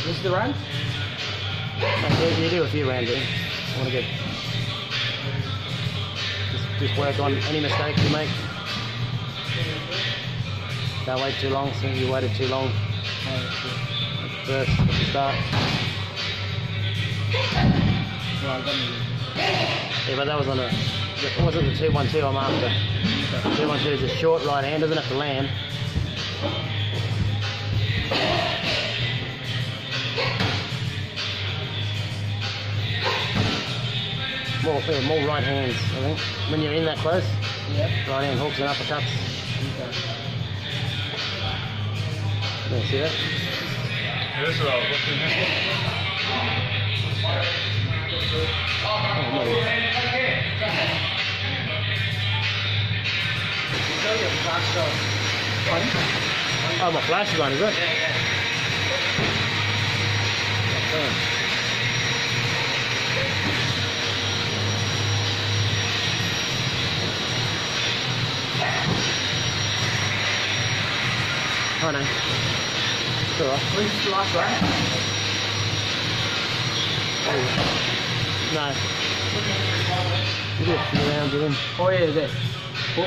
This is the round? You do a few rounds in. I want to get... Just work on any mistakes you make. Don't wait too long, so you waited too long. First, at the start. Yeah, but that was on a... It wasn't the 2-1-2 I'm after. 2-1-2 is a short right hand, doesn't have to land. More right hands, I think. When you're in that close, right hand hooks and uppercuts. Yeah, see that? Yeah, that's what I was looking at. Oh, my flash is on, is it? Oh no. It's alright. When's the last round? No. We did a few rounds with him. Oh yeah, there. Cool.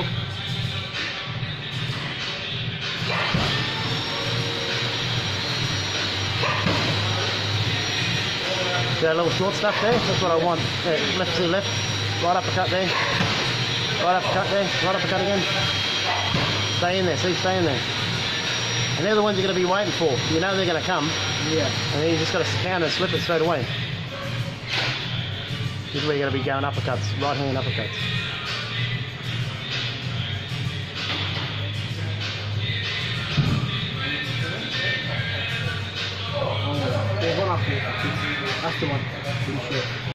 That little short stuff there, that's what I want. Left to left, right uppercut there, right uppercut there, right uppercut again. Stay in there, see, stay in there. And they're the ones you're going to be waiting for. You know they're going to come. Yeah. And then you just got to counter and slip it straight away. This is where you're going to be going uppercuts, right hand uppercuts. There's one up here. That's the one. Pretty sure.